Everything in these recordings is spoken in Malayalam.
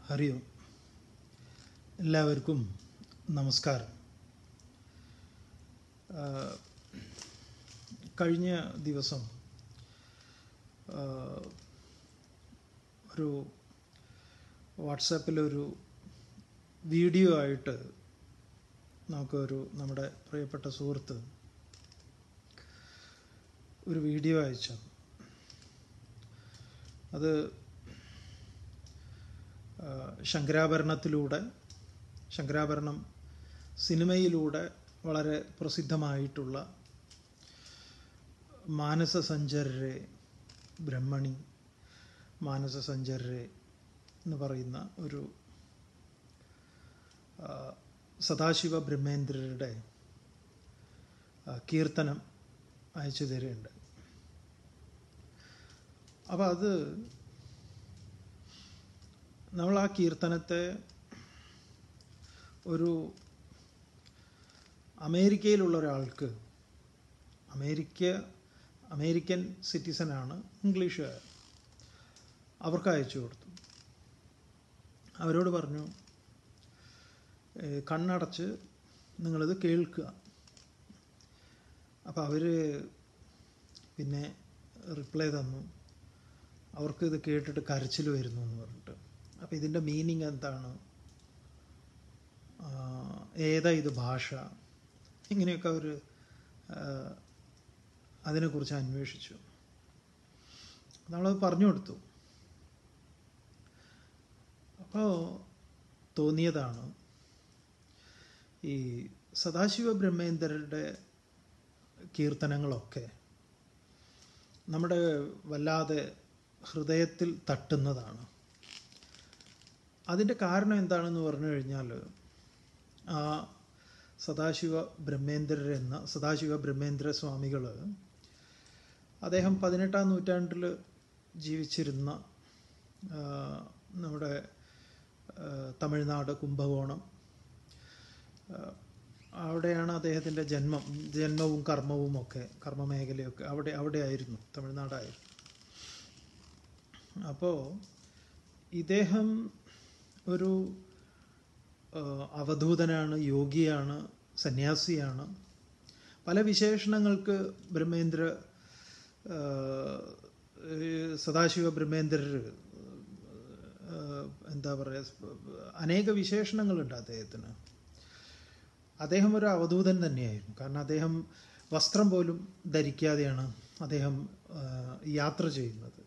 ഹരി ഓം. എല്ലാവർക്കും നമസ്കാരം. കഴിഞ്ഞ ദിവസം ഒരു വാട്സാപ്പിലൊരു വീഡിയോ ആയിട്ട് നമ്മുടെ പ്രിയപ്പെട്ട സുഹൃത്ത് ഒരു വീഡിയോ അയച്ചു. അത് ശങ്കരാഭരണം സിനിമയിലൂടെ വളരെ പ്രസിദ്ധമായിട്ടുള്ള മാനസസഞ്ചരരെ ബ്രഹ്മണി മാനസസഞ്ചരരെ എന്ന് പറയുന്ന ഒരു സദാശിവ ബ്രഹ്മേന്ദ്രരുടെ കീർത്തനം അയച്ചു തരുന്നുണ്ട്. അപ്പോൾ അത് നമ്മൾ ആ കീർത്തനത്തെ ഒരു അമേരിക്കയിലുള്ള ഒരാൾക്ക്, അമേരിക്കൻ സിറ്റിസനാണ്, ഇംഗ്ലീഷുകാർ, അവർക്ക് അയച്ചു കൊടുത്തു. അവരോട് പറഞ്ഞു, കണ്ണടച്ച് നിങ്ങളിത് കേൾക്കുക. അപ്പോൾ അവർ പിന്നെ റിപ്ലൈ തന്നു, അവർക്ക് ഇത് കേട്ടിട്ട് കരച്ചിൽ വരുന്നു എന്ന് പറഞ്ഞിട്ട്. അപ്പോൾ ഇതിൻ്റെ മീനിങ് എന്താണ്, ഏതാ ഇത് ഭാഷ, ഇങ്ങനെയൊക്കെ അവർ അതിനെക്കുറിച്ച് അന്വേഷിച്ചു. നമ്മളത് പറഞ്ഞു കൊടുത്തു. അപ്പോൾ തോന്നിയതാണ്, ഈ സദാശിവ ബ്രഹ്മേന്ദ്രരുടെ കീർത്തനങ്ങളൊക്കെ നമ്മുടെ വല്ലാതെ ഹൃദയത്തിൽ തട്ടുന്നതാണ്. അതിൻ്റെ കാരണം എന്താണെന്ന് പറഞ്ഞു കഴിഞ്ഞാൽ, ആ സദാശിവ ബ്രഹ്മേന്ദ്ര സ്വാമികൾ, അദ്ദേഹം 18-ാം നൂറ്റാണ്ടിൽ ജീവിച്ചിരുന്ന നമ്മുടെ തമിഴ്നാട് കുംഭകോണം, അവിടെയാണ് അദ്ദേഹത്തിൻ്റെ ജന്മവും കർമ്മമേഖലയൊക്കെ അവിടെ ആയിരുന്നു, തമിഴ്നാടായിരുന്നു. അപ്പോൾ ഇദ്ദേഹം ഒരു അവധൂതനാണ്, യോഗിയാണ്, സന്യാസിയാണ്. പല വിശേഷണങ്ങൾക്ക് സദാശിവ ബ്രഹ്മേന്ദ്രർ എന്താ പറയുക, അനേക വിശേഷണങ്ങളുണ്ട് അദ്ദേഹത്തിന്. അദ്ദേഹം ഒരു അവധൂതൻ തന്നെയായിരുന്നു. കാരണം അദ്ദേഹം വസ്ത്രം പോലും ധരിക്കാതെയാണ് അദ്ദേഹം യാത്ര ചെയ്യുന്നത്.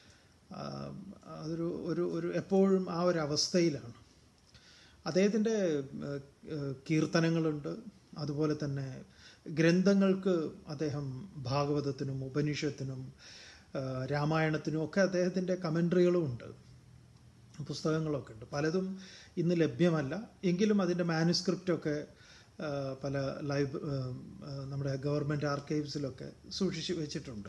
അതൊരു എപ്പോഴും ആ ഒരു അവസ്ഥയിലാണ്. അദ്ദേഹത്തിൻ്റെ കീർത്തനങ്ങളുണ്ട്, അതുപോലെ തന്നെ ഗ്രന്ഥങ്ങൾക്ക് അദ്ദേഹം ഭാഗവതത്തിനും ഉപനിഷത്തിനും രാമായണത്തിനും ഒക്കെ അദ്ദേഹത്തിൻ്റെ കമൻട്രികളും ഉണ്ട്, പുസ്തകങ്ങളൊക്കെ ഉണ്ട്. പലതും ഇന്ന് ലഭ്യമല്ല, എങ്കിലും അതിൻ്റെ മാനുസ്ക്രിപ്റ്റൊക്കെ പല നമ്മുടെ ഗവൺമെൻറ് ആർക്കൈവ്സിലൊക്കെ സൂക്ഷിച്ച് വെച്ചിട്ടുണ്ട്.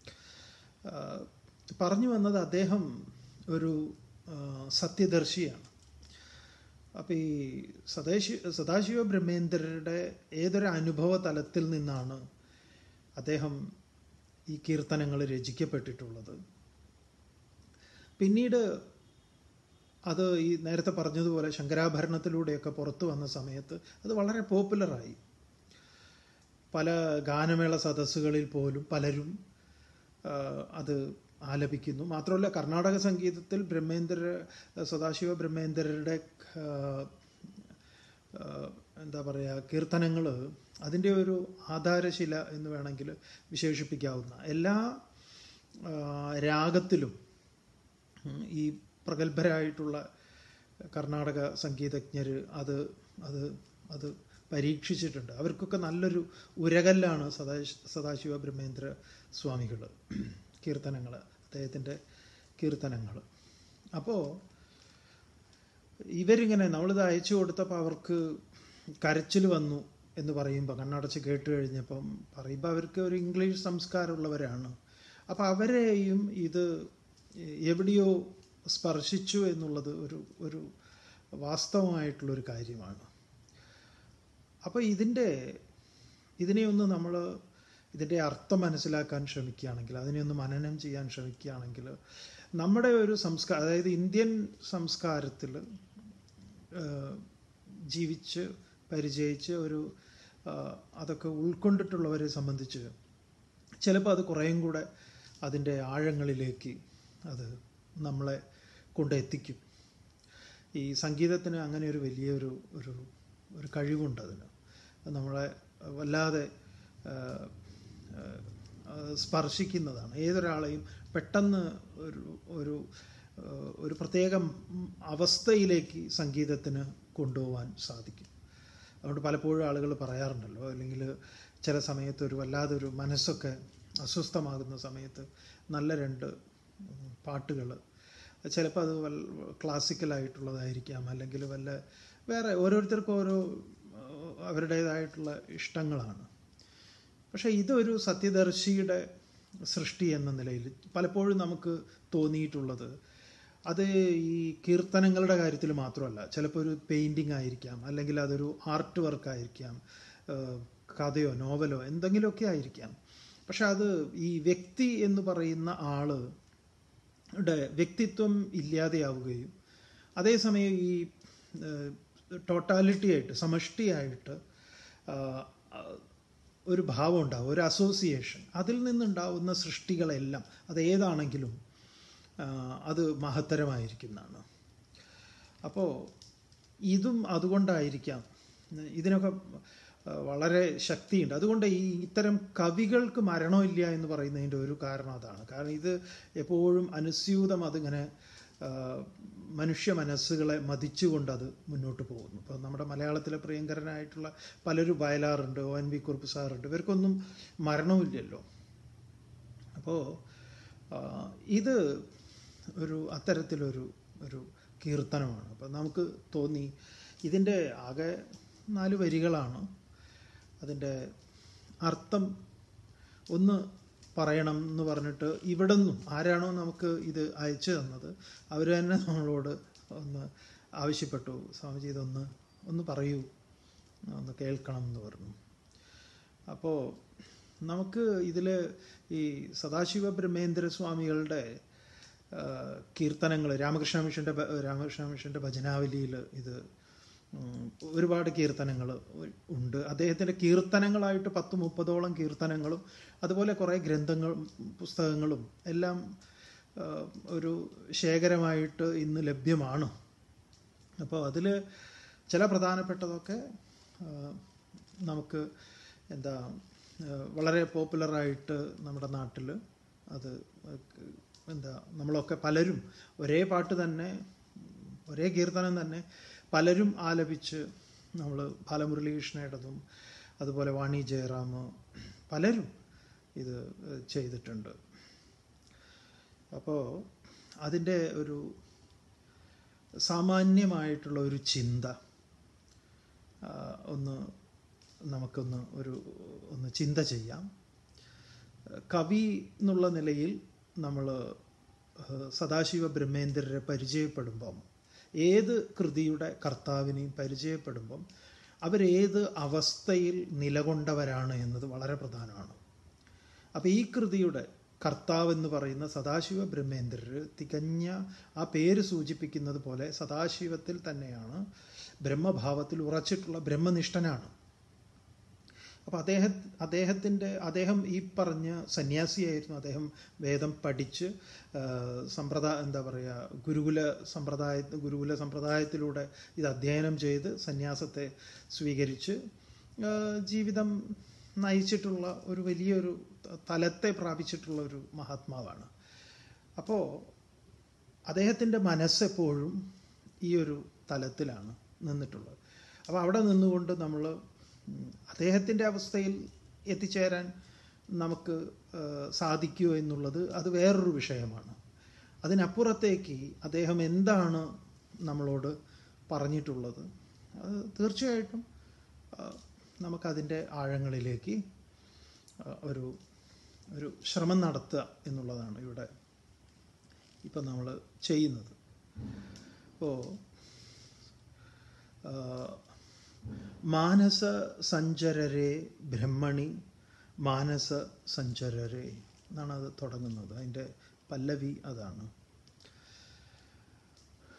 പറഞ്ഞു വന്നത്, അദ്ദേഹം ഒരു സത്യദർശിയാണ്. അപ്പം ഈ സദാശിവ ബ്രഹ്മേന്ദ്രരുടെ ഏതൊരു അനുഭവ തലത്തിൽ നിന്നാണ് അദ്ദേഹം ഈ കീർത്തനങ്ങൾ രചിക്കപ്പെട്ടിട്ടുള്ളത്. പിന്നീട് അത് ഈ നേരത്തെ പറഞ്ഞതുപോലെ ശങ്കരാഭരണത്തിലൂടെയൊക്കെ പുറത്തു വന്ന സമയത്ത് അത് വളരെ പോപ്പുലറായി. പല ഗാനമേള സദസ്സുകളിൽ പോലും പലരും അത് ആലപിക്കുന്നു. മാത്രമല്ല, കർണാടക സംഗീതത്തിൽ സദാശിവ ബ്രഹ്മേന്ദ്രരുടെ എന്താ പറയുക, കീർത്തനങ്ങൾ അതിൻ്റെ ഒരു ആധാരശില എന്ന് വേണമെങ്കിൽ വിശേഷിപ്പിക്കാവുന്ന. എല്ലാ രാഗത്തിലും ഈ പ്രഗത്ഭരായിട്ടുള്ള കർണാടക സംഗീതജ്ഞർ അത് പരീക്ഷിച്ചിട്ടുണ്ട്. അവർക്കൊക്കെ നല്ലൊരു ഉരകല്ലാണ് സദാശിവ ബ്രഹ്മേന്ദ്ര സ്വാമികൾ കീർത്തനങ്ങൾ, അദ്ദേഹത്തിൻ്റെ കീർത്തനങ്ങൾ. അപ്പോൾ ഇവരിങ്ങനെ നമ്മളിത് അയച്ചു കൊടുത്തപ്പോൾ അവർക്ക് കരച്ചിൽ വന്നു എന്ന് പറയുമ്പോൾ, കണ്ണടച്ച് കേട്ട് കഴിഞ്ഞപ്പം പറയുമ്പോൾ അവർക്ക് ഒരു ഇംഗ്ലീഷ് സംസ്കാരമുള്ളവരാണ്. അപ്പോൾ അവരെയും ഇത് എവിടെയോ സ്പർശിച്ചു എന്നുള്ളത് ഒരു വാസ്തവമായിട്ടുള്ളൊരു കാര്യമാണ്. അപ്പോൾ ഇതിനെയൊന്ന് നമ്മൾ ഇതിൻ്റെ അർത്ഥം മനസ്സിലാക്കാൻ ശ്രമിക്കുകയാണെങ്കിൽ, അതിനെയൊന്ന് മനനം ചെയ്യാൻ ശ്രമിക്കുകയാണെങ്കിൽ, നമ്മുടെ ഒരു അതായത് ഇന്ത്യൻ സംസ്കാരത്തിൽ ജീവിച്ച് പരിചയിച്ച് അതൊക്കെ ഉൾക്കൊണ്ടിട്ടുള്ളവരെ സംബന്ധിച്ച് ചിലപ്പോൾ അത് കുറേയും കൂടെ അതിൻ്റെ ആഴങ്ങളിലേക്ക് അത് നമ്മളെ കൊണ്ടെത്തിക്കും. ഈ സംഗീതത്തിന് അങ്ങനെ ഒരു വലിയൊരു ഒരു കഴിവുണ്ട്. അതിന് നമ്മളെ വല്ലാതെ സ്പർശിക്കുന്നതാണ്. ഏതൊരാളെയും പെട്ടെന്ന് ഒരു പ്രത്യേക അവസ്ഥയിലേക്ക് സംഗീതത്തിന് കൊണ്ടുപോകാൻ സാധിക്കും. അതുകൊണ്ട് പലപ്പോഴും ആളുകൾ പറയാറുണ്ടല്ലോ, അല്ലെങ്കിൽ ചില സമയത്ത് വല്ലാതൊരു മനസ്സൊക്കെ അസ്വസ്ഥമാകുന്ന സമയത്ത് നല്ല 2 പാട്ടുകൾ, ചിലപ്പോൾ അത് ക്ലാസിക്കലായിട്ടുള്ളതായിരിക്കാം, അല്ലെങ്കിൽ വേറെ ഓരോരുത്തർക്കും അവരുടേതായിട്ടുള്ള ഇഷ്ടങ്ങളാണ്. പക്ഷേ ഇതൊരു സത്യദർശിയുടെ സൃഷ്ടി എന്ന നിലയിൽ പലപ്പോഴും നമുക്ക് തോന്നിയിട്ടുള്ളത് അത് ഈ കീർത്തനങ്ങളുടെ കാര്യത്തിൽ മാത്രമല്ല. ചിലപ്പോൾ ഒരു പെയിൻറ്റിങ് ആയിരിക്കാം, അല്ലെങ്കിൽ അതൊരു ആർട്ട് വർക്കായിരിക്കാം, കഥയോ നോവലോ എന്തെങ്കിലുമൊക്കെ ആയിരിക്കാം. പക്ഷെ അത് ഈ വ്യക്തി എന്ന് പറയുന്ന ആളുടെ വ്യക്തിത്വം ഇല്ലാതെയാവുകയും അതേസമയം ഈ ടോട്ടാലിറ്റി ആയിട്ട് സമഷ്ടിയായിട്ട് ഒരു ഭാവം ഉണ്ടാവും, ഒരു അസോസിയേഷൻ. അതിൽ നിന്നുണ്ടാവുന്ന സൃഷ്ടികളെല്ലാം അതേതാണെങ്കിലും അത് മഹത്തരമായിരിക്കുന്നതാണ്. അപ്പോൾ ഇതും അതുകൊണ്ടായിരിക്കാം, ഇതിനൊക്കെ വളരെ ശക്തിയുണ്ട്. അതുകൊണ്ട് ഇത്തരം കവികൾക്ക് മരണമില്ല എന്ന് പറയുന്നതിൻ്റെ ഒരു കാരണം അതാണ്. കാരണം ഇത് എപ്പോഴും അനുസ്യൂതം അതിങ്ങനെ മനുഷ്യ മനസ്സുകളെ മതിച്ചുകൊണ്ട് അത് മുന്നോട്ട് പോകുന്നു. ഇപ്പോൾ നമ്മുടെ മലയാളത്തിലെ പ്രിയങ്കരനായിട്ടുള്ള പലരും വയലാറുണ്ട്, ONV കുറുപ്പ് സാറുണ്ട്, ഇവർക്കൊന്നും മരണമില്ലല്ലോ. അപ്പോൾ ഇത് അത്തരത്തിലൊരു കീർത്തനമാണ്. അപ്പം നമുക്ക് തോന്നി ഇതിൻ്റെ ആകെ 4 വരികളാണ്. അതിൻ്റെ അർത്ഥം ഒന്ന് പറയണം എന്ന് പറഞ്ഞിട്ട് ഇവിടെ നിന്നും ആരാണോ നമുക്ക് ഇത് അയച്ചു തന്നത് അവർ തന്നെ നമ്മളോട് ഒന്ന് ആവശ്യപ്പെട്ടു, സ്വാമിജി ഇതൊന്ന് പറയൂ, ഒന്ന് കേൾക്കണം എന്ന് പറഞ്ഞു. അപ്പോൾ നമുക്ക് ഇതിൽ ഈ സദാശിവ ബ്രഹ്മേന്ദ്ര സ്വാമികളുടെ കീർത്തനങ്ങൾ രാമകൃഷ്ണ മിഷൻ്റെ ഭജനാവലിയിൽ ഇത് ഒരുപാട് കീർത്തനങ്ങൾ ഉണ്ട്. അദ്ദേഹത്തിൻ്റെ കീർത്തനങ്ങളായിട്ട് 10-30ഓളം കീർത്തനങ്ങളും അതുപോലെ കുറേ പുസ്തകങ്ങളും എല്ലാം ഒരു ശേഖരമായിട്ട് ഇന്ന് ലഭ്യമാണ്. അപ്പോൾ അതിൽ ചില പ്രധാനപ്പെട്ടതൊക്കെ നമുക്ക് വളരെ പോപ്പുലറായിട്ട് നമ്മുടെ നാട്ടിൽ അത് നമ്മളൊക്കെ പലരും ഒരേ പാട്ട് തന്നെ, ഒരേ കീർത്തനം തന്നെ പലരും ആലപിച്ച് നമ്മൾ ബാലമുരളീകൃഷ്ണയുടേതും അതുപോലെ വാണി ജയറാം പലരും ഇത് ചെയ്തിട്ടുണ്ട്. അപ്പോൾ അതിൻ്റെ ഒരു സാമാന്യമായിട്ടുള്ള ഒരു ചിന്ത നമുക്കൊന്ന് ചിന്ത ചെയ്യാം. കവി എന്നുള്ള നിലയിൽ നമ്മൾ സദാശിവ ബ്രഹ്മേന്ദ്രരെ പരിചയപ്പെടുമ്പം, ഏത് കൃതിയുടെ കർത്താവിനെയും പരിചയപ്പെടുമ്പം അവരേത് അവസ്ഥയിൽ നിലകൊണ്ടവരാണ് എന്നത് വളരെ പ്രധാനമാണ്. അപ്പോൾ ഈ കൃതിയുടെ കർത്താവ് എന്ന് പറയുന്ന സദാശിവ ബ്രഹ്മേന്ദ്രർ തികഞ്ഞ ആ പേര് സൂചിപ്പിക്കുന്നത് പോലെ സദാശിവത്തിൽ തന്നെയാണ്, ബ്രഹ്മഭാവത്തിൽ ഉറച്ചിട്ടുള്ള ബ്രഹ്മനിഷ്ഠനാണ്. അപ്പോൾ അദ്ദേഹം ഈ പറഞ്ഞ സന്യാസിയായിരുന്നു. അദ്ദേഹം വേദം പഠിച്ച് ഗുരുകുല സമ്പ്രദായത്തിലൂടെ ഇത് അധ്യയനം ചെയ്ത് സന്യാസത്തെ സ്വീകരിച്ച് ജീവിതം നയിച്ചിട്ടുള്ള ഒരു വലിയൊരു തലത്തെ പ്രാപിച്ചിട്ടുള്ള ഒരു മഹാത്മാവാണ്. അപ്പോൾ അദ്ദേഹത്തിൻ്റെ മനസ്സെപ്പോഴും ഈ ഒരു തലത്തിലാണ് നിന്നിട്ടുള്ളത്. അപ്പോൾ അവിടെ നിന്നുകൊണ്ട് നമ്മൾ അദ്ദേഹത്തിൻ്റെ അവസ്ഥയിൽ എത്തിച്ചേരാൻ നമുക്ക് സാധിക്കുമോ എന്നുള്ളത് അത് വേറൊരു വിഷയമാണ്. അതിനപ്പുറത്തേക്ക് അദ്ദേഹം എന്താണ് നമ്മളോട് പറഞ്ഞിട്ടുള്ളത്, അത് തീർച്ചയായിട്ടും നമുക്കതിൻ്റെ ആഴങ്ങളിലേക്ക് ഒരു ശ്രമം നടത്തുക എന്നുള്ളതാണ് ഇവിടെ ഇപ്പം നമ്മൾ ചെയ്യുന്നത്. അപ്പോൾ മാനസ സഞ്ചരരെ ബ്രഹ്മണി മാനസ സഞ്ചരരെ എന്നാണ് അത് തുടങ്ങുന്നത്. അതിൻ്റെ പല്ലവി അതാണ്.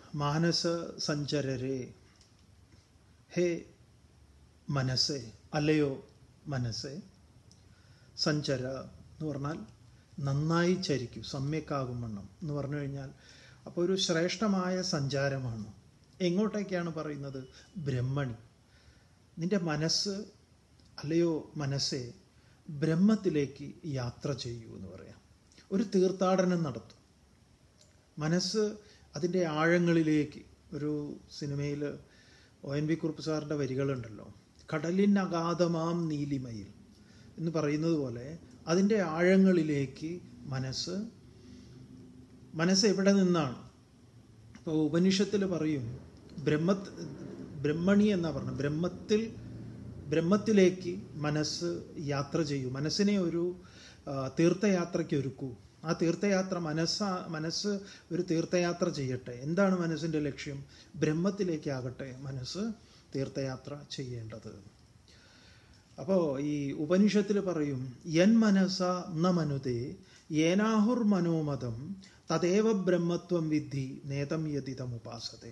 മാനസ സഞ്ചരരെ, ഹേ മനസ്സേ, അല്ലയോ മനസ്സേ, സഞ്ചര എന്ന് പറഞ്ഞാൽ നന്നായി ചരിക്കൂ, സമ്യക്കാകും വണ്ണം എന്ന് പറഞ്ഞു കഴിഞ്ഞാൽ അപ്പോൾ ഒരു ശ്രേഷ്ഠമായ സഞ്ചാരമാണ്. എങ്ങോട്ടേക്കാണ് പറയുന്നത്? ബ്രഹ്മണി. നിന്റെ മനസ്സ്, അല്ലയോ മനസ്സേ, ബ്രഹ്മത്തിലേക്ക് യാത്ര ചെയ്യൂ എന്ന് പറയാം. ഒരു തീർത്ഥാടനം നടത്തും. മനസ്സ് അതിൻ്റെ ആഴങ്ങളിലേക്ക്. ഒരു സിനിമയിൽ ONV കുറുപ്പ് സാറിൻ്റെ വരികളുണ്ടല്ലോ, കടലിനഗാധമാം നീലിമയിൽ എന്ന് പറയുന്നത് പോലെ അതിൻ്റെ ആഴങ്ങളിലേക്ക് മനസ്സ് എവിടെ നിന്നാണ്? ഇപ്പോൾ ഉപനിഷത്തിൽ പറയും ബ്രഹ്മണി എന്നാ പറഞ്ഞത്, ബ്രഹ്മത്തിലേക്ക് മനസ്സ് യാത്ര ചെയ്യൂ, മനസ്സിനെ ഒരു തീർത്ഥയാത്രയ്ക്ക് ഒരുക്കൂ. ആ തീർത്ഥയാത്ര മനസ്സ് ഒരു തീർത്ഥയാത്ര ചെയ്യട്ടെ. എന്താണ് മനസ്സിൻ്റെ ലക്ഷ്യം? ബ്രഹ്മത്തിലേക്കാകട്ടെ മനസ്സ് തീർത്ഥയാത്ര ചെയ്യേണ്ടത്. അപ്പോൾ ഈ ഉപനിഷത്തിൽ പറയും യൻ മനസ ന മനുതേ യേനാഹുർ മനോമതം തദേവ ബ്രഹ്മത്വം വിദ്ധി നേതം യതിതം ഉപാസത്തെ.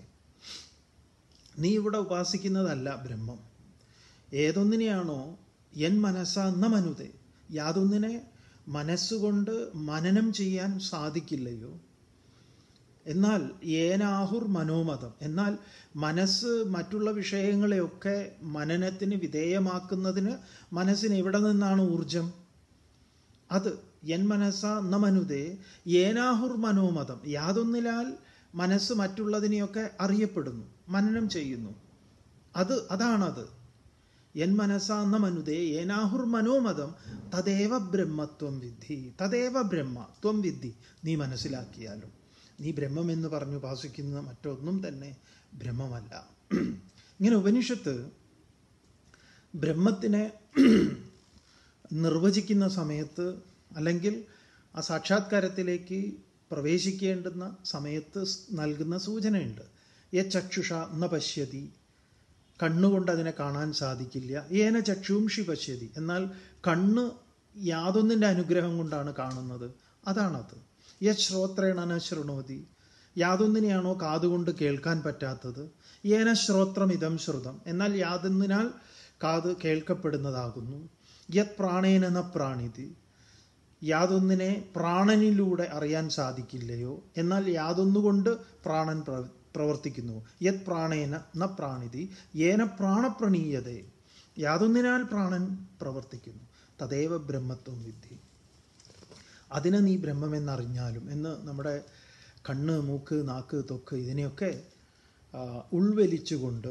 നീ ഇവിടെ ഉപാസിക്കുന്നതല്ല ബ്രഹ്മം. ഏതൊന്നിനെയാണോ യൻ മനസ ന മനുതേ, യാതൊന്നിനെ മനസ്സുകൊണ്ട് മനനം ചെയ്യാൻ സാധിക്കില്ലയോ, എന്നാൽ ഏനാഹുർ മനോമതം, എന്നാൽ മനസ്സ് മറ്റുള്ള വിഷയങ്ങളെയൊക്കെ മനനത്തിന് വിധേയമാക്കുന്നതിന് മനസ്സിന് എവിടെ നിന്നാണ് ഊർജം? അത് യൻ മനസ്സ ന മനുതേ ഏനാഹുർ മനോമതം, യാതൊന്നിലാൽ മനസ്സ് മറ്റുള്ളതിനെയൊക്കെ അറിയപ്പെടുന്നു, മനനം ചെയ്യുന്നു. അതാണത്. യൻ മനസ്സ ന മനുതേ ഏനാഹുർ മനോമതം തദേവ ബ്രഹ്മത്വം വിദ്ധി. തദേവ ബ്രഹ്മ ത്വം വിദ്ധി, നീ മനസ്സിലാക്കിയാലും നീ ബ്രഹ്മം എന്ന് പറഞ്ഞു ഉപാസിക്കുന്ന മറ്റൊന്നും തന്നെ ബ്രഹ്മമല്ല. ഇങ്ങനെ ഉപനിഷത്ത് ബ്രഹ്മത്തിനെ നിർവചിക്കുന്ന സമയത്ത്, അല്ലെങ്കിൽ ആ സാക്ഷാത്കാരത്തിലേക്ക് പ്രവേശിക്കേണ്ടുന്ന സമയത്ത് നൽകുന്ന സൂചനയുണ്ട്. ചക്ഷുഷ ന പശ്യതി, കണ്ണുകൊണ്ട് അതിനെ കാണാൻ സാധിക്കില്ല. ഏന ചക്ഷുംഷി പശ്യതി, എന്നാൽ കണ്ണ് യാതൊന്നിൻ്റെ അനുഗ്രഹം കൊണ്ടാണ് കാണുന്നത്, അതാണത്. ശ്രോത്രേണ ന ശൃണോതി, യാതൊന്നിനെയാണോ കാതുകൊണ്ട് കേൾക്കാൻ പറ്റാത്തത്. ഏന ശ്രോത്രം ഇതം ശ്രുതം, എന്നാൽ യാതൊന്നിനാൽ കാത് കേൾക്കപ്പെടുന്നതാകുന്നു. യത് പ്രാണേന ന പ്രാണിതി, യാതൊന്നിനെ പ്രാണനിലൂടെ അറിയാൻ സാധിക്കില്ലയോ, എന്നാൽ യാതൊന്നുകൊണ്ട് പ്രാണൻ പ്രവർത്തിക്കുന്നു. യത് പ്രാണേന ന പ്രാണിതി ഏന പ്രാണപ്രണീയതേ, യാതൊന്നിനാൽ പ്രാണൻ പ്രവർത്തിക്കുന്നു. തദേവ ബ്രഹ്മത്വം വിദ്ധി, അതിനെ നീ ബ്രഹ്മമെന്നറിഞ്ഞാലും എന്ന് നമ്മുടെ കണ്ണ്, മൂക്ക്, നാക്ക്, ത്വക്ക് ഇതിനെയൊക്കെ ഉൾവലിച്ചുകൊണ്ട്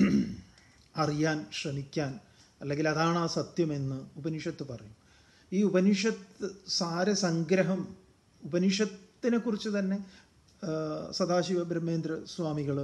അറിയാൻ ശ്രമിക്കാൻ, അല്ലെങ്കിൽ അതാണ് ആ സത്യമെന്ന് ഉപനിഷത്ത് പറയും. ഈ ഉപനിഷത്ത് സാരസംഗ്രഹം, ഉപനിഷത്തിനെ കുറിച്ച് തന്നെ സദാശിവ ബ്രഹ്മേന്ദ്ര സ്വാമികൾ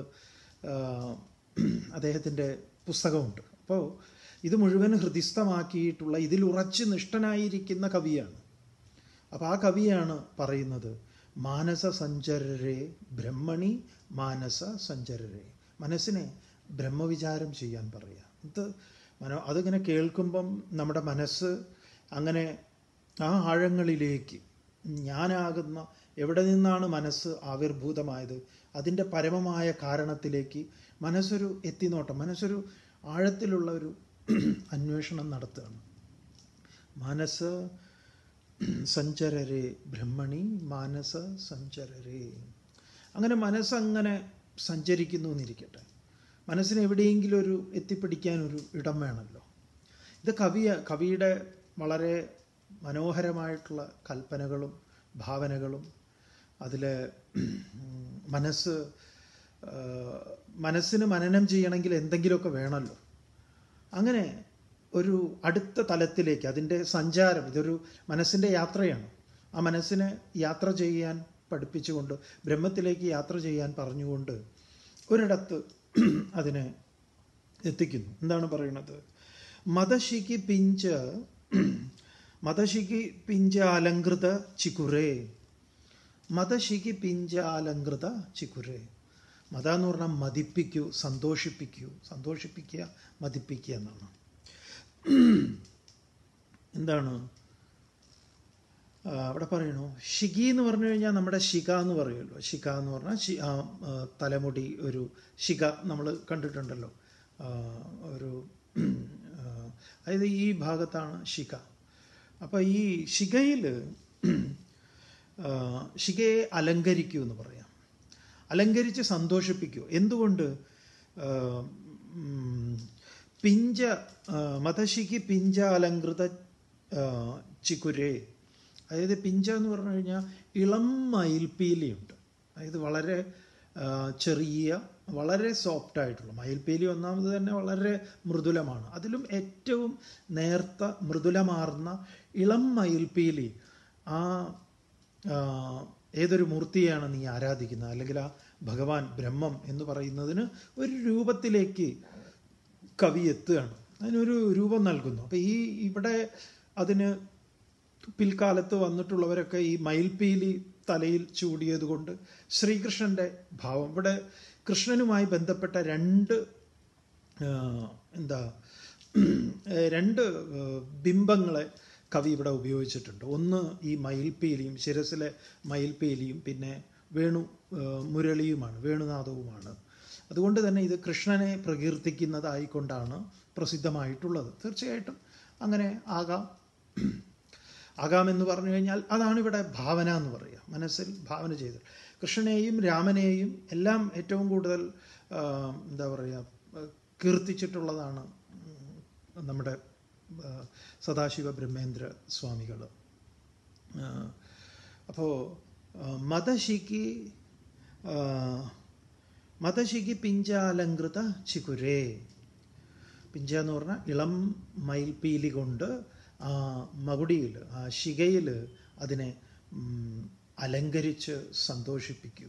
അദ്ദേഹത്തിൻ്റെ പുസ്തകമുണ്ട്. അപ്പോൾ ഇത് മുഴുവൻ ഹൃദിസ്ഥമാക്കിയിട്ടുള്ള, ഇതിൽ ഉറച്ച് നിഷ്ഠനായിരിക്കുന്ന കവിയാണ്. അപ്പോൾ ആ കവിയാണ് പറയുന്നത് മാനസ സഞ്ചരരെ ബ്രഹ്മണി മാനസ സഞ്ചരരെ, മനസ്സിനെ ബ്രഹ്മവിചാരം ചെയ്യാൻ പറയുക. അതിങ്ങനെ കേൾക്കുമ്പം നമ്മുടെ മനസ്സ് അങ്ങനെ ആ ആഴങ്ങളിലേക്ക്, ഞാനാകുന്ന എവിടെ നിന്നാണ് മനസ്സ് ആവിർഭൂതമായത്, അതിൻ്റെ പരമമായ കാരണത്തിലേക്ക് മനസ്സൊരു എത്തിനോട്ടം, മനസ്സൊരു ആഴത്തിലുള്ള ഒരു അന്വേഷണം നടത്തുകയാണ്. മനസ്സ് സഞ്ചരരെ ബ്രഹ്മണി മാനസ സഞ്ചരരെ. അങ്ങനെ മനസ്സങ്ങനെ സഞ്ചരിക്കുന്നു എന്നിരിക്കട്ടെ, മനസ്സിന് എവിടെയെങ്കിലും ഒരു എത്തിപ്പിടിക്കാനൊരു ഇടം വേണമല്ലോ. ഇത് കവിയുടെ വളരെ മനോഹരമായിട്ടുള്ള കൽപ്പനകളും ഭാവനകളും, അതിൽ മനസ്സിന് മനനം ചെയ്യണമെങ്കിൽ എന്തെങ്കിലുമൊക്കെ വേണമല്ലോ. അങ്ങനെ ഒരു അടുത്ത തലത്തിലേക്ക് അതിൻ്റെ സഞ്ചാരം, ഇതൊരു മനസ്സിൻ്റെ യാത്രയാണ്. ആ മനസ്സിനെ യാത്ര ചെയ്യാൻ പഠിപ്പിച്ചുകൊണ്ട്, ബ്രഹ്മത്തിലേക്ക് യാത്ര ചെയ്യാൻ പറഞ്ഞുകൊണ്ട് ഒരിടത്ത് അതിനെ എത്തിക്കുന്നു. എന്താണ് പറയുന്നത്? മദശിക്ക് പിഞ്ച അലങ്കൃത ചിക്കുറേ, മദശിക്ക് പിഞ്ച അലങ്കൃത ചിക്കുറേ. മത എന്ന് പറഞ്ഞാൽ മതിപ്പിക്കൂ, സന്തോഷിപ്പിക്കുക, മതിപ്പിക്കുക എന്നാണ്. എന്താണ്? അവിടെ പറയണു ശിഖി എന്ന് പറഞ്ഞു കഴിഞ്ഞാൽ നമ്മുടെ ശിഖ എന്ന് പറയുമല്ലോ. ശിഖ എന്ന് പറഞ്ഞാൽ തലമുടി ഒരു ശിഖ നമ്മൾ കണ്ടിട്ടുണ്ടല്ലോ. ഒരു അതായത് ഈ ഭാഗത്താണ് ശിഖ. അപ്പോൾ ഈ ശിഖയെ അലങ്കരിക്കൂ എന്ന് പറയാം. അലങ്കരിച്ച് സന്തോഷിപ്പിക്കൂ. എന്തുകൊണ്ട്? മതശിഖി പിഞ്ച അലങ്കൃത ചിക്കുരേ. അതായത് പിഞ്ച എന്ന് പറഞ്ഞു കഴിഞ്ഞാൽ ഇളം മയിൽപ്പീലിയുണ്ട്. അതായത് വളരെ ചെറിയ, വളരെ സോഫ്റ്റായിട്ടുള്ള മയിൽപ്പീലി. ഒന്നാമത് തന്നെ വളരെ മൃദുലമാണ്. അതിലും ഏറ്റവും നേർത്ത മൃദുലമാർന്ന ഇളം മയിൽപ്പീലി ഏതൊരു മൂർത്തിയാണ് നീ ആരാധിക്കുന്നത്, അല്ലെങ്കിൽ ആ ഭഗവാൻ ബ്രഹ്മം എന്ന് പറയുന്നതിന് ഒരു രൂപത്തിലേക്ക് കവി എത്തുകയാണ്, അതിനൊരു രൂപം നൽകുന്നു. അപ്പം ഇവിടെ അതിന് പിൽക്കാലത്ത് വന്നിട്ടുള്ളവരൊക്കെ ഈ മയിൽപ്പീലി തലയിൽ ചൂടിയത് കൊണ്ട് ശ്രീകൃഷ്ണൻ്റെ ഭാവം, ഇവിടെ കൃഷ്ണനുമായി ബന്ധപ്പെട്ട രണ്ട് ബിംബങ്ങളെ കവി ഇവിടെ ഉപയോഗിച്ചിട്ടുണ്ട്. ഒന്ന് ഈ മയിൽപ്പീലിയും, ശിരസിലെ മയിൽപ്പീലിയും, പിന്നെ മുരളിയുമാണ്, വേണുനാദവുമാണ്. അതുകൊണ്ട് തന്നെ ഇത് കൃഷ്ണനെ പ്രകീർത്തിക്കുന്നതായിക്കൊണ്ടാണ് പ്രസിദ്ധമായിട്ടുള്ളത്. തീർച്ചയായിട്ടും അങ്ങനെ ആകാമെന്ന് പറഞ്ഞു കഴിഞ്ഞാൽ അതാണ് ഇവിടെ ഭാവന എന്ന് പറയുക. മനസ്സിൽ ഭാവന ചെയ്ത് കൃഷ്ണനെയും രാമനെയും എല്ലാം ഏറ്റവും കൂടുതൽ കീർത്തിച്ചിട്ടുള്ളതാണ് നമ്മുടെ സദാശിവ ബ്രഹ്മേന്ദ്ര സ്വാമികൾ. അപ്പോൾ മതശിഖി പിഞ്ച അലങ്കൃത ചിക്കുരേ. പിഞ്ച എന്ന് പറഞ്ഞാൽ ഇളം മയിൽപ്പീലി കൊണ്ട് ആ മകുടിയിൽ, ആ ശിഖയിൽ അതിനെ അലങ്കരിച്ച് സന്തോഷിപ്പിക്കൂ.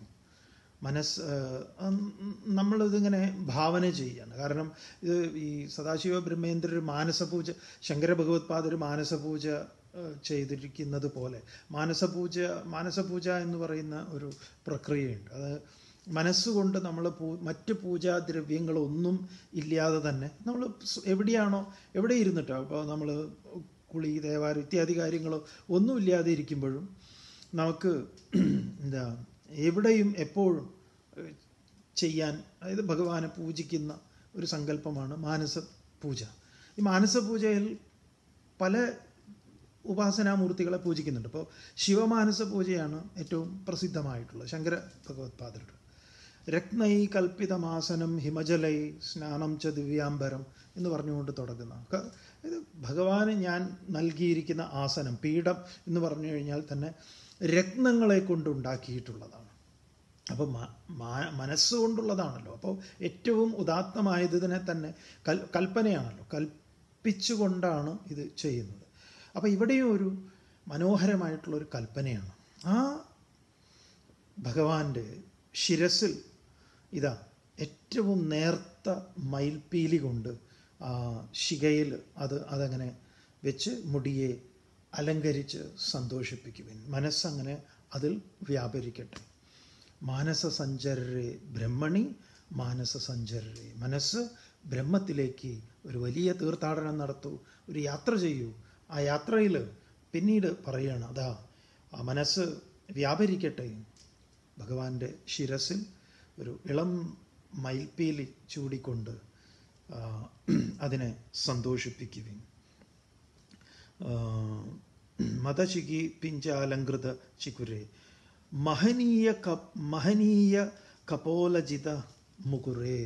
നമ്മളിതിങ്ങനെ ഭാവന ചെയ്യാണ്. കാരണം ഇത് ഈ സദാശിവ ബ്രഹ്മേന്ദ്രർ മാനസപൂജ, ശങ്കര ഭഗവത്പാദർ മാനസപൂജ ചെയ്തിരിക്കുന്നത് പോലെ മാനസപൂജ എന്ന് പറയുന്ന ഒരു പ്രക്രിയയുണ്ട്. അത് മനസ്സുകൊണ്ട് നമ്മൾ മറ്റ് പൂജാദ്രവ്യങ്ങളൊന്നും ഇല്ലാതെ തന്നെ നമ്മൾ എവിടെ ഇരുന്നിട്ടോ, അപ്പോൾ നമ്മൾ കുളി, ദേവാരം ഇത്യാദി കാര്യങ്ങളോ ഒന്നും ഇല്ലാതെ ഇരിക്കുമ്പോഴും നമുക്ക് എവിടെയും എപ്പോഴും ചെയ്യാൻ, അതായത് ഭഗവാനെ പൂജിക്കുന്ന ഒരു സങ്കല്പമാണ് മാനസപൂജ. ഈ മാനസപൂജയിൽ പല ഉപാസനാമൂർത്തികളെ പൂജിക്കുന്നുണ്ട്. അപ്പോൾ ശിവമാനസ പൂജയാണ് ഏറ്റവും പ്രസിദ്ധമായിട്ടുള്ളത് ശങ്കര ഭഗവത്പാദരുടെ. രത്നൈ കൽപ്പിതമാസനം ഹിമജലൈ സ്നാനം ച ദിവ്യാംബരം എന്ന് പറഞ്ഞുകൊണ്ട് തുടങ്ങുന്ന, ഇത് ഭഗവാന് ഞാൻ നൽകിയിരിക്കുന്ന ആസനം, പീഠം എന്ന് പറഞ്ഞു കഴിഞ്ഞാൽ തന്നെ രത്നങ്ങളെ കൊണ്ടുണ്ടാക്കിയിട്ടുള്ളതാണ്. അപ്പോൾ മനസ്സുകൊണ്ടുള്ളതാണല്ലോ. അപ്പോൾ ഏറ്റവും ഉദാത്തമായതിനെ തന്നെ കൽപ്പനയാണല്ലോ, കൽപ്പിച്ചുകൊണ്ടാണ് ഇത് ചെയ്യുന്നത്. അപ്പോൾ ഇവിടെയും ഒരു മനോഹരമായിട്ടുള്ളൊരു കൽപ്പനയാണ്. ആ ഭഗവാന്റെ ശിരസിൽ ഏറ്റവും നേർത്ത മയിൽപ്പീലി കൊണ്ട് ശിഖയിൽ അതങ്ങനെ വെച്ച് മുടിയെ അലങ്കരിച്ച് സന്തോഷിപ്പിക്കുവിൻ. മനസ്സങ്ങനെ അതിൽ വ്യാപരിക്കട്ടെ. മാനസസഞ്ചരരെ ബ്രഹ്മണി മാനസസഞ്ചരരെ. മനസ്സ് ബ്രഹ്മത്തിലേക്ക് ഒരു വലിയ തീർത്ഥാടനം നടത്തൂ, ഒരു യാത്ര ചെയ്യൂ. ആ യാത്രയിൽ പിന്നീട് പറയണം, ആ മനസ്സ് വ്യാപരിക്കട്ടെ. ഭഗവാന്റെ ശിരസിൽ ഒരു ഇളം മയിൽപ്പീലി ചൂടിക്കൊണ്ട് അതിനെ സന്തോഷിപ്പിക്കുവിൻ. മതശിഖി പിഞ്ചാലങ്കൃത ചിക്കുരേ മഹനീയ കപോലജിത മുകുരേ.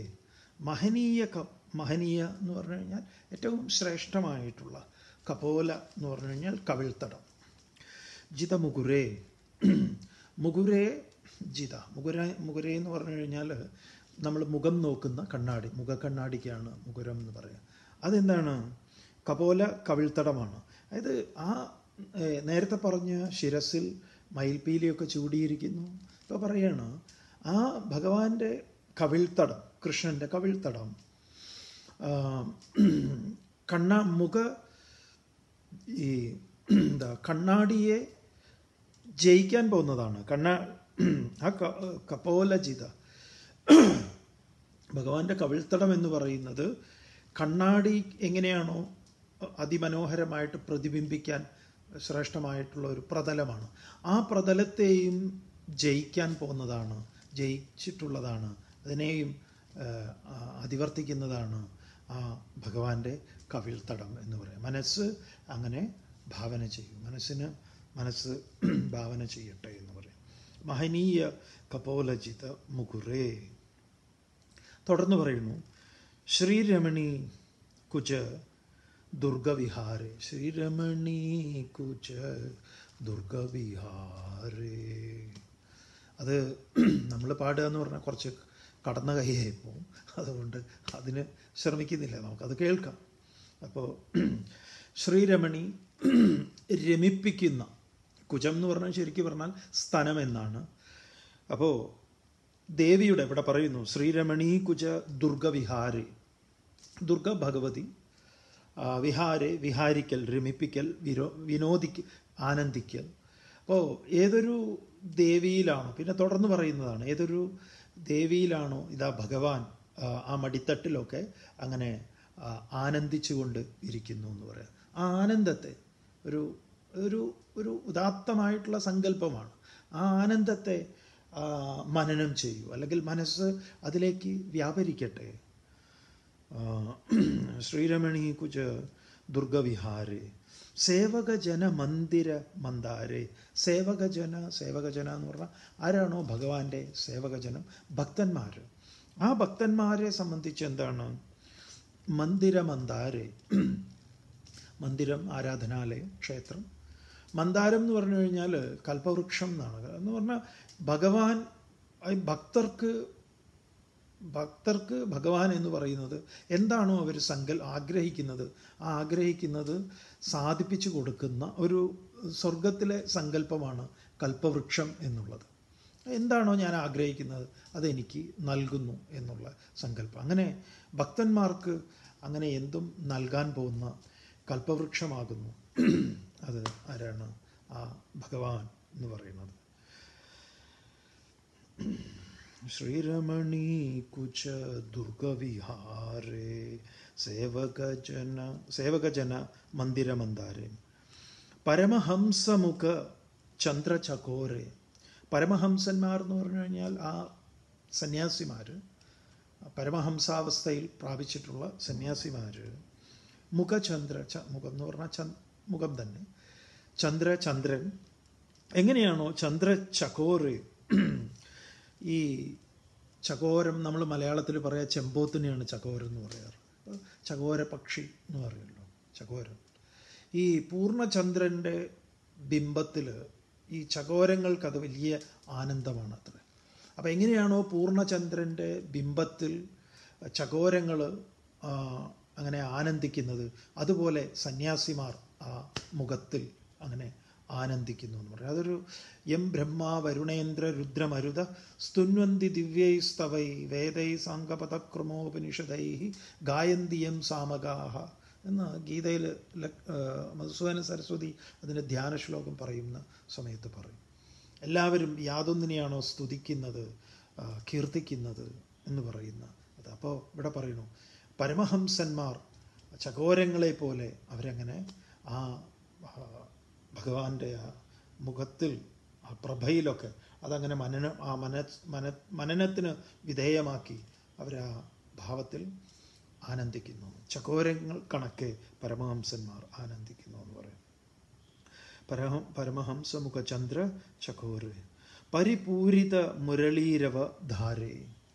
മഹനീയ എന്ന് പറഞ്ഞു കഴിഞ്ഞാൽ ഏറ്റവും ശ്രേഷ്ഠമായിട്ടുള്ള, കപോല എന്ന് പറഞ്ഞു കഴിഞ്ഞാൽ കവിൾത്തടം. ജിത മുകുരേ, മുകുരേ ജിത. മുകുരേ എന്ന് പറഞ്ഞു കഴിഞ്ഞാൽ നമ്മൾ മുഖം നോക്കുന്ന കണ്ണാടി, മുഖക്കണ്ണാടിക്കാണ് മുകുരം എന്ന് പറയുക. അതെന്താണ്? കപോല കവിൾത്തടമാണ്. അതായത് ആ നേരത്തെ പറഞ്ഞ ശിരസിൽ മയിൽപ്പീലിയൊക്കെ ചൂടിയിരിക്കുന്നു. ഇപ്പോൾ പറയാണ് ആ ഭഗവാന്റെ കവിൾത്തടം, കൃഷ്ണൻ്റെ കവിൾത്തടം കണ്ണാടിയെ ജയിക്കാൻ പോകുന്നതാണ്. ആ കപോലജിത, ഭഗവാന്റെ കവിൾത്തടം എന്ന് പറയുന്നത് കണ്ണാടി എങ്ങനെയാണോ അതിമനോഹരമായിട്ട് പ്രതിബിംബിക്കാൻ ശ്രേഷ്ഠമായിട്ടുള്ള ഒരു പ്രതലമാണ്. ആ പ്രതലത്തെയും ജയിക്കാൻ പോകുന്നതാണ്, ജയിച്ചിട്ടുള്ളതാണ്, അതിനെയും അതിവർത്തിക്കുന്നതാണ് ആ ഭഗവാന്റെ കവിൾത്തടം എന്ന് പറയാം. മനസ്സ് അങ്ങനെ ഭാവന ചെയ്യും, മനസ്സ് ഭാവന ചെയ്യട്ടെ എന്ന് പറയും. മഹനീയ കപോലജിത മുകുരേ. തുടർന്ന് പറയുന്നു, ശ്രീരമണി കുച ദുർഗവിഹാരേ. ശ്രീരമണി കുച ദുർഗവിഹാരേ. അത് നമ്മൾ പാടുക എന്ന് പറഞ്ഞാൽ കുറച്ച് കടന്ന കൈയായി പോവും. അതുകൊണ്ട് അതിന് ശ്രമിക്കുന്നില്ല, നമുക്കത് കേൾക്കാം. അപ്പോൾ ശ്രീരമണി രമിപ്പിക്കുന്ന, കുജം എന്ന് പറഞ്ഞാൽ ശരിക്കും പറഞ്ഞാൽ സ്തനം എന്നാണ്. അപ്പോൾ ദേവിയുടെ ഇവിടെ പറയുന്നു ശ്രീരമണീ കുജ ദുർഗവിഹാരേ. ദുർഗ ഭഗവതി, വിഹാരേ വിഹാരിക്കൽ, രമിപ്പിക്കൽ, ആനന്ദിക്കൽ. അപ്പോൾ ഏതൊരു ദേവിയിലാണോ, പിന്നെ തുടർന്ന് പറയുന്നതാണ്, ഏതൊരു ദേവിയിലാണോ ഇതാ ഭഗവാൻ ആ മടിത്തട്ടിലൊക്കെ അങ്ങനെ ആനന്ദിച്ചുകൊണ്ട് ഇരിക്കുന്നു എന്ന് പറയാം. ആ ആനന്ദത്തെ ഒരു ഒരു ഒരു ഉദാത്തമായിട്ടുള്ള സങ്കല്പമാണ്. ആ ആനന്ദത്തെ മനനം ചെയ്യൂ, അല്ലെങ്കിൽ മനസ്സ് അതിലേക്ക് വ്യാപരിക്കട്ടെ. ശ്രീരമണീ കുജ ദുർഗവിഹാരേ സേവകജന മന്ദിര മന്ദാരേ. സേവകജന എന്ന് പറഞ്ഞാൽ ആരാണോ ഭഗവാന്റെ സേവകജനം, ഭക്തന്മാർ. ആ ഭക്തന്മാരെ സംബന്ധിച്ച് എന്താണ് മന്ദിര മന്ദാരേ. മന്ദിരം ആരാധനാലയം, ക്ഷേത്രം. മന്ദാരം എന്ന് പറഞ്ഞു കഴിഞ്ഞാൽ കൽപ്പവൃക്ഷം എന്നാണ്. എന്ന് പറഞ്ഞാൽ ഭഗവാൻ ഭക്തർക്ക് ഭഗവാൻ എന്ന് പറയുന്നത് എന്താണോ അവർ ആഗ്രഹിക്കുന്നത്, ആ ആഗ്രഹിക്കുന്നത് സാധിപ്പിച്ചു കൊടുക്കുന്ന ഒരു സ്വർഗത്തിലെ സങ്കല്പമാണ് കൽപ്പവൃക്ഷം എന്നുള്ളത്. എന്താണോ ഞാൻ ആഗ്രഹിക്കുന്നത് അതെനിക്ക് നൽകുന്നു എന്നുള്ള സങ്കല്പം. അങ്ങനെ ഭക്തന്മാർക്ക് അങ്ങനെ എന്തും നൽകാൻ പോകുന്ന കൽപ്പവൃക്ഷമാകുന്നു. അത് ആരാണ്? ആ ഭഗവാൻ എന്ന് പറയുന്നത്. ശ്രീരമണീ കുച ദുർഗവിഹാരേ സേവകജന മന്ദിര മന്ദാരേ പരമഹംസമുഖ ചന്ദ്രചകോരേ. പരമഹംസന്മാർ എന്ന് പറഞ്ഞു കഴിഞ്ഞാൽ ആ സന്യാസിമാർ, പരമഹംസാവസ്ഥയിൽ പ്രാപിച്ചിട്ടുള്ള സന്യാസിമാർ. മുഖചന്ദ്ര, മുഖം എന്ന് പറഞ്ഞാൽ മുഖം തന്നെ. ചന്ദ്രൻ എങ്ങനെയാണോ ചന്ദ്രചകോര്. ഈ ചകോരം നമ്മൾ മലയാളത്തിൽ പറയാ ചെമ്പോത്തിനെയാണ് ചകോരം എന്ന് പറയാറ്. ചകോര പക്ഷി എന്ന് പറയുമല്ലോ ചകോരം. ഈ പൂർണ്ണചന്ദ്രൻ്റെ ബിംബത്തിൽ ഈ ചകോരങ്ങൾക്കത് വലിയ ആനന്ദമാണ് അത്ര. അപ്പം എങ്ങനെയാണോ പൂർണ്ണചന്ദ്രൻ്റെ ബിംബത്തിൽ ചകോരങ്ങൾ അങ്ങനെ ആനന്ദിക്കുന്നത്, അതുപോലെ സന്യാസിമാർ ആ മുഖത്തിൽ അങ്ങനെ ആനന്ദിക്കുന്നു എന്ന് പറയും. അതൊരു യം ബ്രഹ്മ വരുണേന്ദ്ര രുദ്രമരുത സ്തുന്വന്തി ദിവ്യൈസ്തവൈ വേദൈ സാംഗപതക്രമോപനിഷദൈ ഗായന്തി യം സാമഗാഹ എന്ന് ഗീതയിൽ മധുസൂദന സരസ്വതി അതിൻ്റെ ധ്യാന ശ്ലോകം പറയുന്ന സമയത്ത് പറയും. എല്ലാവരും യാതൊന്നിനെയാണോ സ്തുതിക്കുന്നത്, കീർത്തിക്കുന്നത് എന്ന് പറയുന്ന അത്. അപ്പോൾ ഇവിടെ പറയുന്നു പരമഹംസന്മാർ ചകോരങ്ങളെ പോലെ അവരങ്ങനെ ആ ഭഗവാന്റെ ആ മുഖത്തിൽ ആ പ്രഭയിലൊക്കെ അതങ്ങനെ മനനത്തിന് വിധേയമാക്കി അവരാ ഭാവത്തിൽ ആനന്ദിക്കുന്നു. ചകോരങ്ങൾ കണക്കെ പരമഹംസന്മാർ ആനന്ദിക്കുന്നു എന്ന് പറയും. പരമഹംസമുഖ ചന്ദ്ര ചകോര് പരിപൂരിത മുരളീരവധാരേ.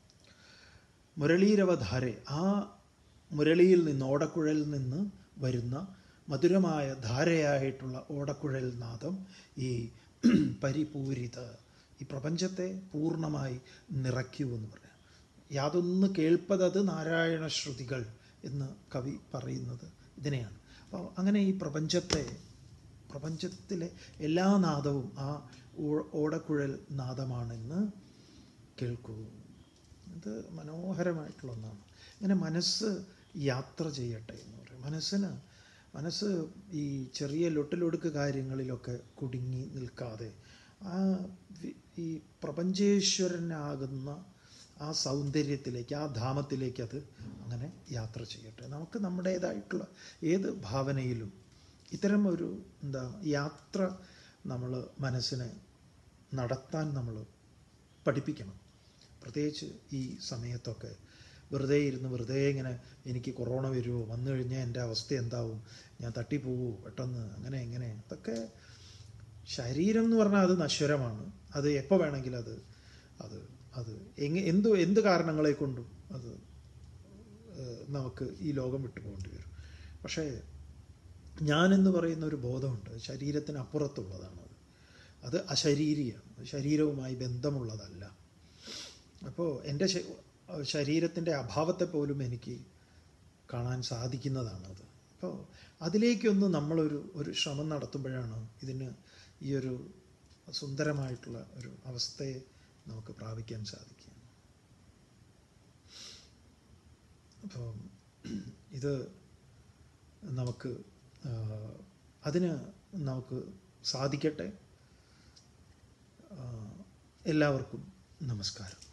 മുരളീരവധാരേ, ആ മുരളിയിൽ നിന്ന്, ഓടക്കുഴലിൽ നിന്ന് വരുന്ന മധുരമായ ധാരയായിട്ടുള്ള ഓടക്കുഴൽ നാദം ഈ പരിപൂരിത, ഈ പ്രപഞ്ചത്തെ പൂർണ്ണമായി നിറയ്ക്കൂ എന്ന് പറയാം. യാതൊന്ന് കേൾപ്പതത് നാരായണ ശ്രുതികൾ എന്ന് കവി പറയുന്നത് ഇതിനെയാണ്. അപ്പോൾ അങ്ങനെ ഈ പ്രപഞ്ചത്തിലെ എല്ലാ നാദവും ആ ഓടക്കുഴൽ നാദമാണെന്ന് കേൾക്കൂ. ഇത് മനോഹരമായിട്ടുള്ള ഒന്നാണ്. ഇങ്ങനെ മനസ്സ് യാത്ര ചെയ്യട്ടെ എന്ന് പറയും. മനസ്സ് ഈ ചെറിയ ലൊട്ടിലൊടുക്ക് കാര്യങ്ങളിലൊക്കെ കുടുങ്ങി നിൽക്കാതെ ആ ഈ പ്രപഞ്ചേശ്വരനാകുന്ന ആ സൗന്ദര്യത്തിലേക്ക്, ആ ധാമത്തിലേക്ക് അത് അങ്ങനെ യാത്ര ചെയ്യട്ടെ. നമുക്ക് നമ്മുടേതായിട്ടുള്ള ഏത് ഭാവനയിലും ഇത്തരം ഒരു യാത്ര നമ്മൾ മനസ്സിനെ നടത്താൻ നമ്മൾ പഠിപ്പിക്കണം. പ്രത്യേകിച്ച് ഈ സമയത്തൊക്കെ വെറുതെ ഇരുന്ന് വെറുതെ ഇങ്ങനെ എനിക്ക് കൊറോണ വരുമോ, വന്നു കഴിഞ്ഞാൽ എൻ്റെ അവസ്ഥ എന്താവും, ഞാൻ തട്ടിപ്പോവോ പെട്ടെന്ന്, അങ്ങനെ ഇങ്ങനെ, അതൊക്കെ ശരീരം എന്ന് പറഞ്ഞാൽ അത് നശ്വരമാണ്. അത് എപ്പോൾ വേണമെങ്കിലും അത് എന്ത് കാരണങ്ങളെ കൊണ്ടും അത് നമുക്ക് ഈ ലോകം വിട്ടു പോകേണ്ടി വരും. പക്ഷേ ഞാനെന്ന് പറയുന്ന ഒരു ബോധമുണ്ട്, ശരീരത്തിന് അപ്പുറത്തുള്ളതാണത്. അത് അശരീരിയാണ്, ശരീരവുമായി ബന്ധമുള്ളതല്ല. അപ്പോൾ എൻ്റെ ശരീരത്തിൻ്റെ അഭാവത്തെ പോലും എനിക്ക് കാണാൻ സാധിക്കുന്നതാണത്. അപ്പോൾ അതിലേക്കൊന്ന് നമ്മളൊരു ശ്രമം നടത്തുമ്പോഴാണ് ഇതിന് ഈ ഒരു സുന്ദരമായിട്ടുള്ള ഒരു അവസ്ഥയെ നമുക്ക് പ്രാപിക്കാൻ സാധിക്കുക. അപ്പോൾ ഇത് അതിന് നമുക്ക് സാധിക്കട്ടെ. എല്ലാവർക്കും നമസ്കാരം.